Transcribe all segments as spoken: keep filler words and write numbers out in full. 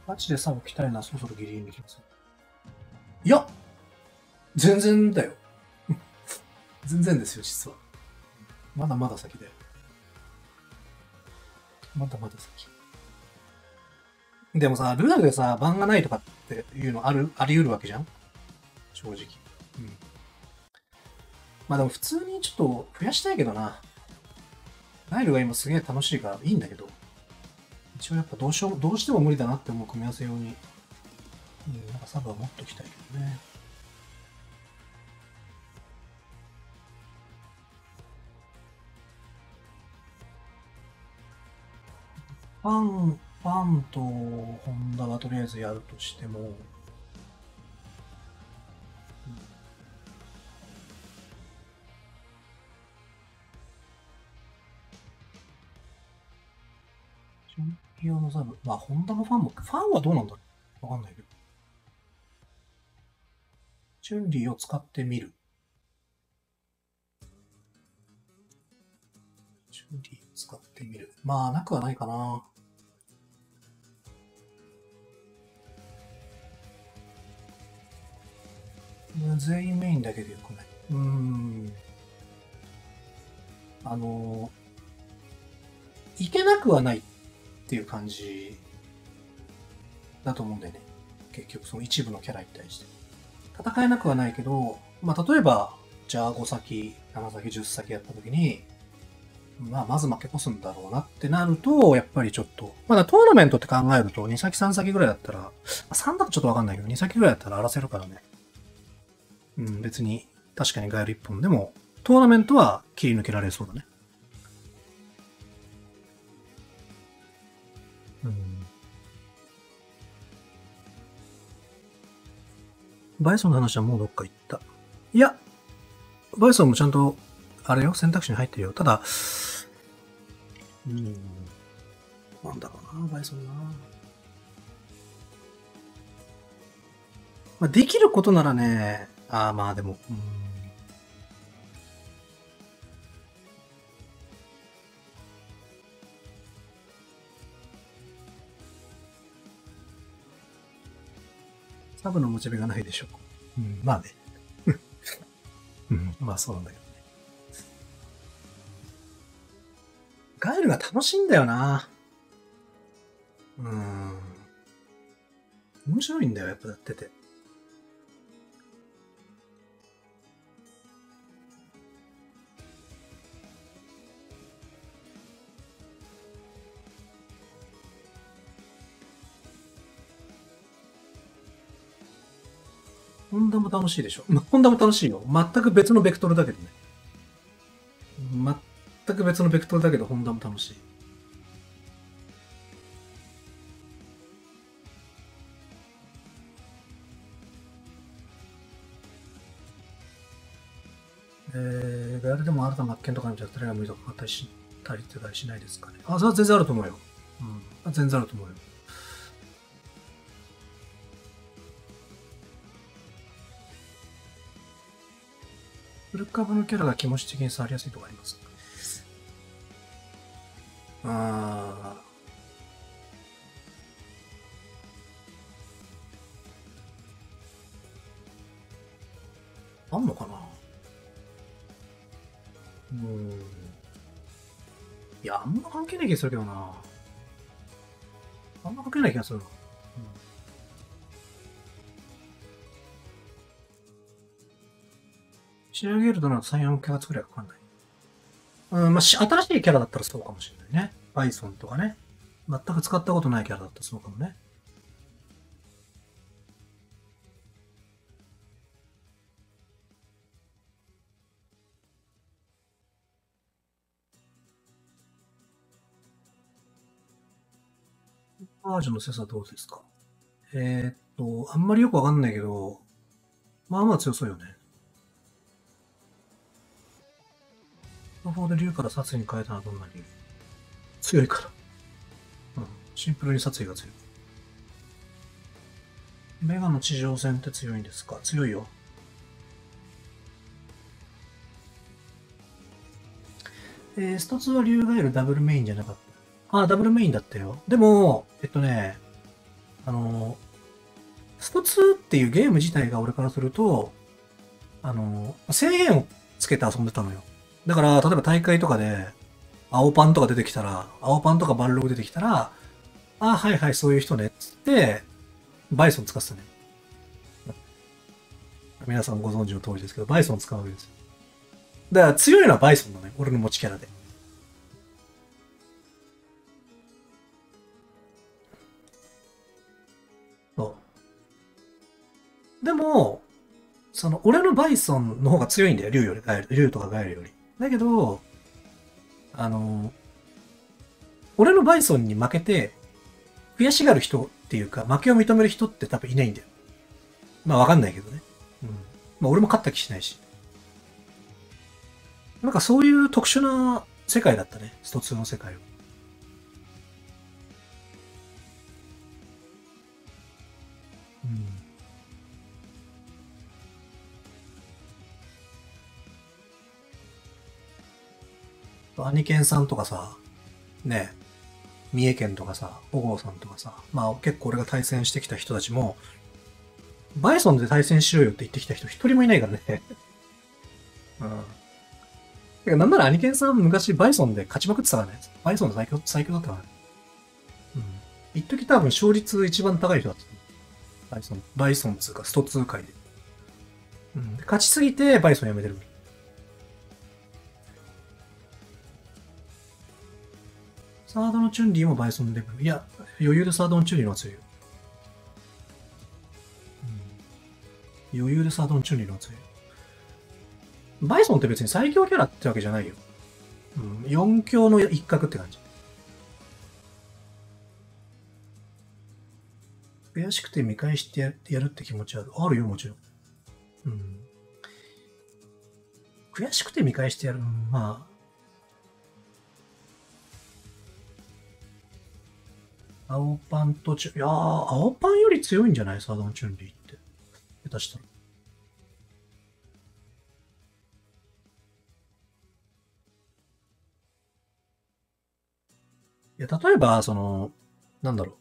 ガチでサブ来たいな、そろそろギリギリに来ます。いや全然だよ。全然ですよ、実は。まだまだ先だよ。まだまだ先。でもさ、ルナでさ、番がないとかっていうのある、あり得るわけじゃん正直。うん。まあでも普通にちょっと増やしたいけどな。ナイルが今すげえ楽しいからいいんだけど。一応やっぱどうしよう、どうしても無理だなって思う組み合わせ用に。うん、なんかサブは持っときたいけどね。ファン、ファンとホンダはとりあえずやるとしても、うん、チャンピオンのサブ、まあホンダのファンも、ファンはどうなんだろうわかんないけど。チュンリーを使ってみる。チュンリーを使ってみる。まあなくはないかな。全員メインだけでよくない。うーん。あの、いけなくはないっていう感じだと思うんだよね。結局その一部のキャラに対して。戦えなくはないけど、まあ例えば、じゃあご先、なな先、じゅっ先やった時に、まあまず負け越すんだろうなってなると、やっぱりちょっと、まだトーナメントって考えると、に先さん先ぐらいだったら、さんだとちょっとわかんないけど、に先ぐらいだったら荒らせるからね。うん、別に、確かにガエルいっぽんでも、トーナメントは切り抜けられそうだね。うん。バイソンの話はもうどっか行った。いや、バイソンもちゃんと、あれよ、選択肢に入ってるよ。ただ、うん、なんだろうな、バイソンな。まあ、できることならね、ああ、まあでも、うん。サブのモチベがないでしょう。うん、まあね。うん、まあそうなんだけどね。ガエルが楽しいんだよな。うん。面白いんだよ、やっぱやってて。ホンダも楽しいでしょ。まあ、ホンダも楽しいよ。全く別のベクトルだけどね。全く別のベクトルだけど、ホンダも楽しい。えー、ガエルでも新たな発見とかにじゃテレが無理とかかったりしたりってたりしないですかね。あ、それは全然あると思うよ。うん。全然あると思うよ。フル株のキャラが気持ち的に触りやすいとかありますか？あー、あんのかな？うーん。いや、あんま関係ない気がするけどな。あんま関係ない気がするな。うん、仕上げるとなるとさん、よんかげつくらいかかんない。うん、まあ、新しいキャラだったらそうかもしれないね。バイソンとかね。全く使ったことないキャラだったらそうかもね。バージョンの強さはどうですか？えー、っと、あんまりよくわかんないけど、まあまあ強そうよね。魔法で竜から殺意に変えたのはどんな理由？強いから。うん。シンプルに殺意が強い。メガの地上戦って強いんですか？強いよ。えー、ストツーは竜ガエルダブルメインじゃなかった。あ、ダブルメインだったよ。でも、えっとね、 あの、ストツーっていうゲーム自体が俺からすると、あの、制限をつけて遊んでたのよ。だから、例えば大会とかで、青パンとか出てきたら、青パンとかバンログ出てきたら、あ、はいはい、そういう人ね、つって、バイソン使ってたね。皆さんご存知の通りですけど、バイソン使うわけですよ。だから強いのはバイソンだね。俺の持ちキャラで。そう。でも、その、俺のバイソンの方が強いんだよ。竜よりガエル、竜とかガエルより。だけど、あの、俺のバイソンに負けて、悔しがる人っていうか、負けを認める人って多分いないんだよ。まあわかんないけどね。うん。まあ俺も勝った気しないし。なんかそういう特殊な世界だったね。ストツーの世界は。うん。アニケンさんとかさ、ね、三重県とかさ、小郷さんとかさ、まあ結構俺が対戦してきた人たちも、バイソンで対戦しようよって言ってきた人一人もいないからね。うん。てかなんならアニケンさん昔バイソンで勝ちまくってたからね。バイソンの最強、最強だったからね。うん。一時多分勝率一番高い人だった。バイソン、バイソンつうかストツー界で。うん。勝ちすぎてバイソンやめてる。サードのチュンリーもバイソンレベル。いや、余裕でサードのチュンリーの方が強いよ。うん、余裕でサードのチュンリーの方が強い。バイソンって別に最強キャラってわけじゃないよ。うん、よん強の一角って感じ。悔しくて見返してやるって気持ちはあるよ、もちろん。うん。悔しくて見返してやる。まあ。青パンとチュン、いやー、青パンより強いんじゃないサードのチュンリーって。下手したら。いや、例えば、その、なんだろう。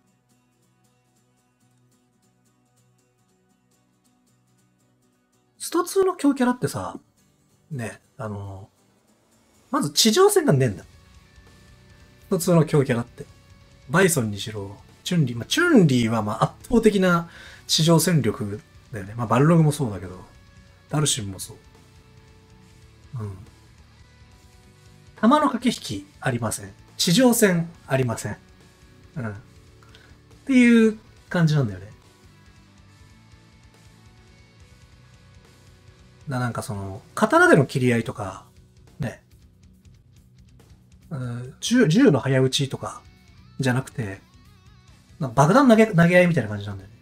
ストツーの強キャラってさ、ね、あの、まず地上戦がねえんだ。ストツーの強キャラって。バイソンにしろ、チュンリー、まあ、チュンリーはまあ圧倒的な地上戦力だよね。まあ、バルログもそうだけど、ダルシムもそう。うん。弾の駆け引きありません。地上戦ありません。うん。っていう感じなんだよね。な、なんかその、刀での切り合いとか、ね、うん、銃、銃の早撃ちとか、じゃなくて、爆弾投げ、投げ合いみたいな感じなんだよね。